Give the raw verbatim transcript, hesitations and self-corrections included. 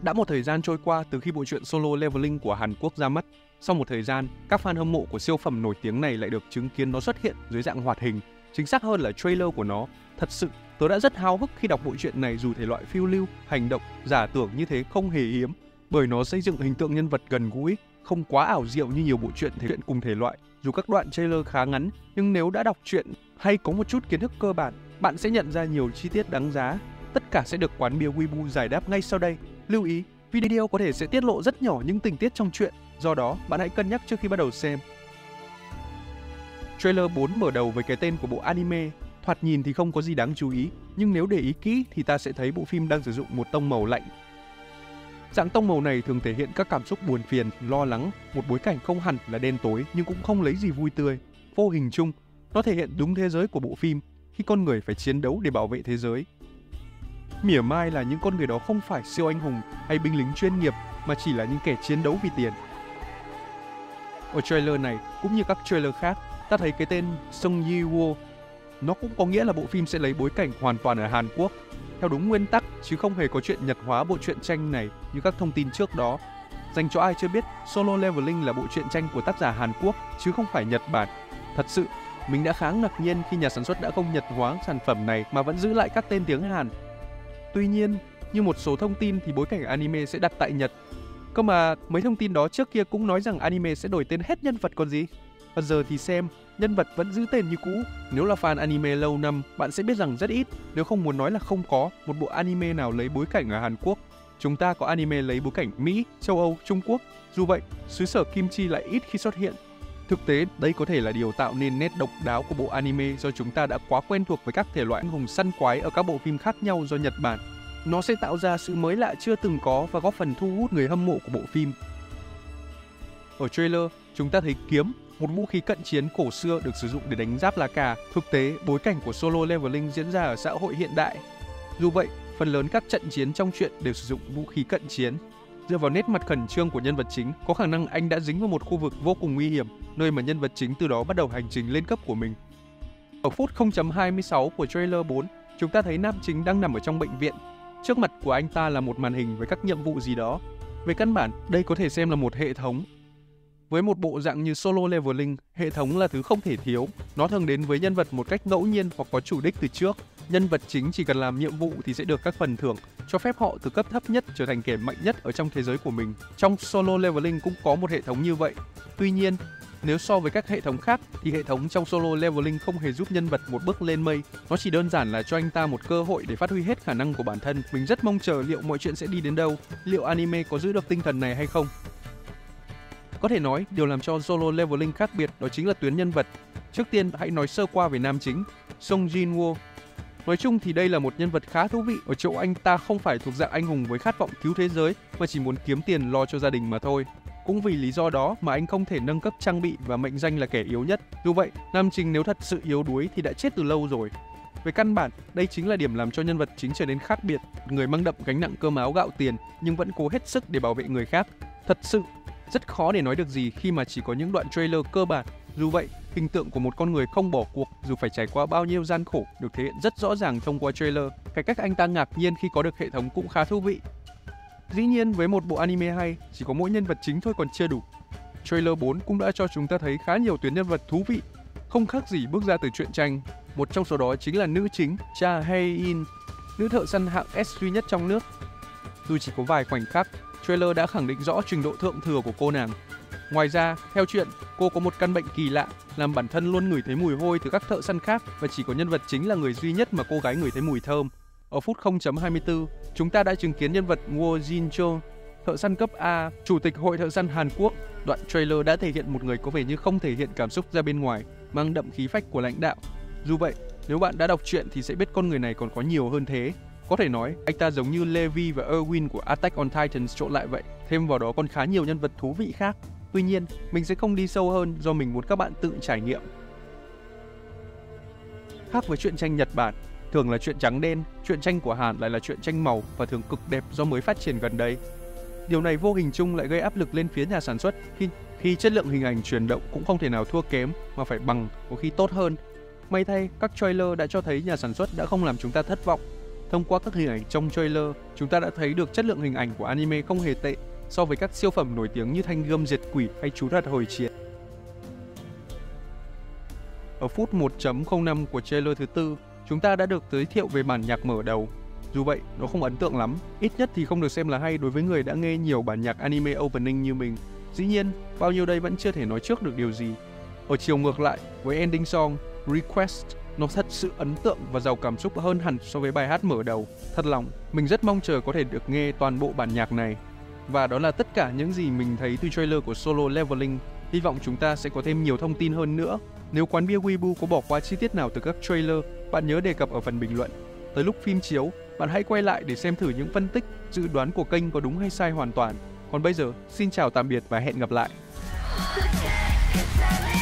Đã một thời gian trôi qua từ khi bộ truyện Solo Leveling của Hàn Quốc ra mắt. Sau một thời gian, các fan hâm mộ của siêu phẩm nổi tiếng này lại được chứng kiến nó xuất hiện dưới dạng hoạt hình, chính xác hơn là trailer của nó. Thật sự, tớ đã rất háo hức khi đọc bộ truyện này, dù thể loại phiêu lưu, hành động, giả tưởng như thế không hề hiếm, bởi nó xây dựng hình tượng nhân vật gần gũi, không quá ảo diệu như nhiều bộ truyện thể hiện cùng thể loại. Dù các đoạn trailer khá ngắn, nhưng nếu đã đọc truyện hay có một chút kiến thức cơ bản, bạn sẽ nhận ra nhiều chi tiết đáng giá. Tất cả sẽ được quán bia Weibo giải đáp ngay sau đây. Lưu ý, video có thể sẽ tiết lộ rất nhỏ những tình tiết trong truyện, do đó bạn hãy cân nhắc trước khi bắt đầu xem. Trailer bốn mở đầu với cái tên của bộ anime. Thoạt nhìn thì không có gì đáng chú ý, nhưng nếu để ý kỹ thì ta sẽ thấy bộ phim đang sử dụng một tông màu lạnh. Dạng tông màu này thường thể hiện các cảm xúc buồn phiền, lo lắng, một bối cảnh không hẳn là đen tối nhưng cũng không lấy gì vui tươi. Vô hình chung, nó thể hiện đúng thế giới của bộ phim, khi con người phải chiến đấu để bảo vệ thế giới. Mỉa mai là những con người đó không phải siêu anh hùng hay binh lính chuyên nghiệp, mà chỉ là những kẻ chiến đấu vì tiền. Ở trailer này, cũng như các trailer khác, ta thấy cái tên Sung Ji-woo. Nó cũng có nghĩa là bộ phim sẽ lấy bối cảnh hoàn toàn ở Hàn Quốc, theo đúng nguyên tắc, chứ không hề có chuyện Nhật hóa bộ truyện tranh này như các thông tin trước đó. Dành cho ai chưa biết, Solo Leveling là bộ truyện tranh của tác giả Hàn Quốc, chứ không phải Nhật Bản. Thật sự, mình đã khá ngạc nhiên khi nhà sản xuất đã không Nhật hóa sản phẩm này mà vẫn giữ lại các tên tiếng Hàn. Tuy nhiên, như một số thông tin thì bối cảnh anime sẽ đặt tại Nhật. Cơ mà mấy thông tin đó trước kia cũng nói rằng anime sẽ đổi tên hết nhân vật còn gì. Và giờ thì xem, nhân vật vẫn giữ tên như cũ. Nếu là fan anime lâu năm, bạn sẽ biết rằng rất ít, nếu không muốn nói là không có, một bộ anime nào lấy bối cảnh ở Hàn Quốc. Chúng ta có anime lấy bối cảnh Mỹ, châu Âu, Trung Quốc. Dù vậy, xứ sở kim chi lại ít khi xuất hiện. Thực tế, đây có thể là điều tạo nên nét độc đáo của bộ anime do chúng ta đã quá quen thuộc với các thể loại anh hùng săn quái ở các bộ phim khác nhau do Nhật Bản. Nó sẽ tạo ra sự mới lạ chưa từng có và góp phần thu hút người hâm mộ của bộ phim. Ở trailer, chúng ta thấy kiếm, một vũ khí cận chiến cổ xưa được sử dụng để đánh giáp lá cà. Thực tế, bối cảnh của Solo Leveling diễn ra ở xã hội hiện đại. Dù vậy, phần lớn các trận chiến trong truyện đều sử dụng vũ khí cận chiến. Dựa vào nét mặt khẩn trương của nhân vật chính, có khả năng anh đã dính vào một khu vực vô cùng nguy hiểm, nơi mà nhân vật chính từ đó bắt đầu hành trình lên cấp của mình. Ở phút không chấm hai mươi sáu của trailer bốn, chúng ta thấy nam chính đang nằm ở trong bệnh viện. Trước mặt của anh ta là một màn hình với các nhiệm vụ gì đó. Về căn bản, đây có thể xem là một hệ thống. Với một bộ dạng như Solo Leveling, hệ thống là thứ không thể thiếu. Nó thường đến với nhân vật một cách ngẫu nhiên hoặc có chủ đích từ trước. Nhân vật chính chỉ cần làm nhiệm vụ thì sẽ được các phần thưởng, cho phép họ từ cấp thấp nhất trở thành kẻ mạnh nhất ở trong thế giới của mình. Trong Solo Leveling cũng có một hệ thống như vậy. Tuy nhiên, nếu so với các hệ thống khác thì hệ thống trong Solo Leveling không hề giúp nhân vật một bước lên mây. Nó chỉ đơn giản là cho anh ta một cơ hội để phát huy hết khả năng của bản thân. Mình rất mong chờ liệu mọi chuyện sẽ đi đến đâu, liệu anime có giữ được tinh thần này hay không. Có thể nói, điều làm cho Solo Leveling khác biệt đó chính là tuyến nhân vật. Trước tiên, hãy nói sơ qua về nam chính, Sung Ji-woo. Nói chung thì đây là một nhân vật khá thú vị ở chỗ anh ta không phải thuộc dạng anh hùng với khát vọng cứu thế giới mà chỉ muốn kiếm tiền lo cho gia đình mà thôi. Cũng vì lý do đó mà anh không thể nâng cấp trang bị và mệnh danh là kẻ yếu nhất. Dù vậy, nam chính nếu thật sự yếu đuối thì đã chết từ lâu rồi. Về căn bản, đây chính là điểm làm cho nhân vật chính trở nên khác biệt, người mang đậm gánh nặng cơm áo gạo tiền nhưng vẫn cố hết sức để bảo vệ người khác. Thật sự, rất khó để nói được gì khi mà chỉ có những đoạn trailer cơ bản. Dù vậy, hình tượng của một con người không bỏ cuộc dù phải trải qua bao nhiêu gian khổ được thể hiện rất rõ ràng thông qua trailer. Cái cách anh ta ngạc nhiên khi có được hệ thống cũng khá thú vị. Dĩ nhiên, với một bộ anime hay, chỉ có mỗi nhân vật chính thôi còn chưa đủ. Trailer bốn cũng đã cho chúng ta thấy khá nhiều tuyến nhân vật thú vị, không khác gì bước ra từ truyện tranh. Một trong số đó chính là nữ chính Cha Hae-in, nữ thợ săn hạng S duy nhất trong nước. Dù chỉ có vài khoảnh khắc, trailer đã khẳng định rõ trình độ thượng thừa của cô nàng. Ngoài ra, theo truyện, cô có một căn bệnh kỳ lạ, làm bản thân luôn ngửi thấy mùi hôi từ các thợ săn khác và chỉ có nhân vật chính là người duy nhất mà cô gái ngửi thấy mùi thơm. Ở phút không chấm hai mươi tư, chúng ta đã chứng kiến nhân vật Wo Jin-cho, thợ săn cấp A, chủ tịch hội thợ săn Hàn Quốc. Đoạn trailer đã thể hiện một người có vẻ như không thể hiện cảm xúc ra bên ngoài, mang đậm khí phách của lãnh đạo. Dù vậy, nếu bạn đã đọc truyện thì sẽ biết con người này còn có nhiều hơn thế. Có thể nói, anh ta giống như Levi và Erwin của Attack on Titans trộn lại vậy. Thêm vào đó còn khá nhiều nhân vật thú vị khác. Tuy nhiên, mình sẽ không đi sâu hơn do mình muốn các bạn tự trải nghiệm. Khác với truyện tranh Nhật Bản, thường là truyện trắng đen, truyện tranh của Hàn lại là truyện tranh màu và thường cực đẹp do mới phát triển gần đây. Điều này vô hình chung lại gây áp lực lên phía nhà sản xuất khi, khi chất lượng hình ảnh chuyển động cũng không thể nào thua kém mà phải bằng, có khi tốt hơn. May thay, các trailer đã cho thấy nhà sản xuất đã không làm chúng ta thất vọng. Thông qua các hình ảnh trong trailer, chúng ta đã thấy được chất lượng hình ảnh của anime không hề tệ so với các siêu phẩm nổi tiếng như Thanh Gươm Diệt Quỷ hay Chú Rạt Hồi Chiến. Ở phút một chấm không năm của trailer thứ tư, chúng ta đã được giới thiệu về bản nhạc mở đầu. Dù vậy, nó không ấn tượng lắm, ít nhất thì không được xem là hay đối với người đã nghe nhiều bản nhạc anime opening như mình. Dĩ nhiên, bao nhiêu đây vẫn chưa thể nói trước được điều gì. Ở chiều ngược lại, với ending song Request, nó thật sự ấn tượng và giàu cảm xúc hơn hẳn so với bài hát mở đầu. Thật lòng, mình rất mong chờ có thể được nghe toàn bộ bản nhạc này. Và đó là tất cả những gì mình thấy từ trailer của Solo Leveling. Hy vọng chúng ta sẽ có thêm nhiều thông tin hơn nữa. Nếu quán bia Weibo có bỏ qua chi tiết nào từ các trailer, bạn nhớ đề cập ở phần bình luận. Tới lúc phim chiếu, bạn hãy quay lại để xem thử những phân tích, dự đoán của kênh có đúng hay sai hoàn toàn. Còn bây giờ, xin chào tạm biệt và hẹn gặp lại.